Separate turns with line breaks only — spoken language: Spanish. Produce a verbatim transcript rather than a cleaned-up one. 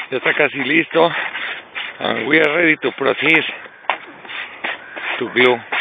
Ya está casi listo. And we are ready to proceed to glue.